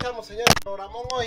empezamos, señores. Programón hoy.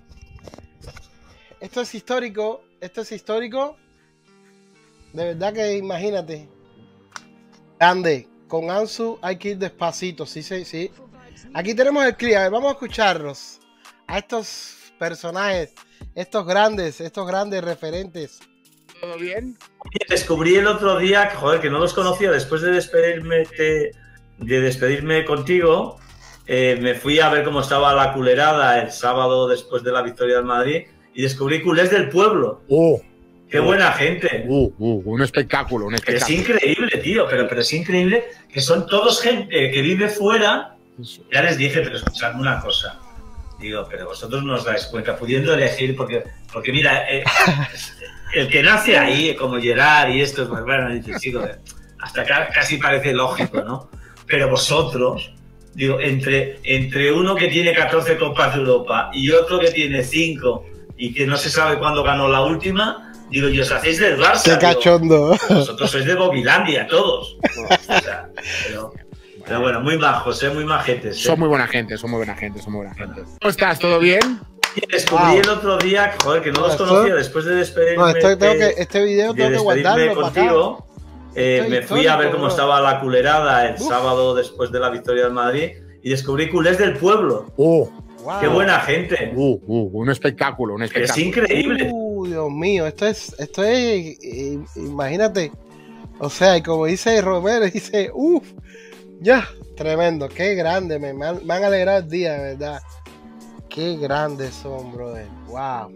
Esto es histórico. Esto es histórico. De verdad que imagínate. Grande. Con Ansu hay que ir despacito. Sí, sí, sí. Aquí tenemos el clip. A ver, vamos a escucharlos. A estos personajes. Estos grandes referentes. ¿Todo bien? Descubrí el otro día, joder, que no los conocía. Después de despedirme contigo, me fui a ver cómo estaba la culerada el sábado después de la victoria del Madrid y descubrí culés del pueblo. ¡Qué buena gente! Un espectáculo, un espectáculo. Es increíble, tío, pero es increíble que son todos gente que vive fuera. Ya les dije, pero escuchadme una cosa. Digo, pero vosotros no os dais cuenta, pudiendo elegir, porque mira, el que nace ahí, como Gerard y estos, bueno, dice, chico, hasta casi parece lógico, ¿no? Pero vosotros, digo, entre uno que tiene 14 Copas de Europa y otro que tiene 5 y que no se sabe cuándo ganó la última, digo, y os hacéis del Barça. ¡Qué cachondo! Digo, vosotros sois de Bobilandia, todos. O sea, pero bueno, muy bajos, muy majetes. Son muy buena gente, son muy buena gente, son muy buena gente. ¿Cómo estás? ¿Todo bien? Descubrí el otro día, joder, que no los conocía después de despedirme. No, este video tengo que guardarlo contigo. Me fui a ver cómo estaba la culerada el sábado después de la victoria del Madrid y descubrí culés del pueblo. ¡Qué buena gente! Un espectáculo, un espectáculo. Es increíble. Dios mío, esto es, imagínate. O sea, y como dice Romero, dice, ya, tremendo, qué grande, me han alegrado el día, de verdad. Qué grandes son, brother. Wow.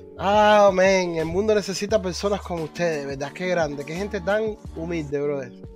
Ah, men, el mundo necesita personas como ustedes, ¿verdad? Qué grande, qué gente tan humilde, brother.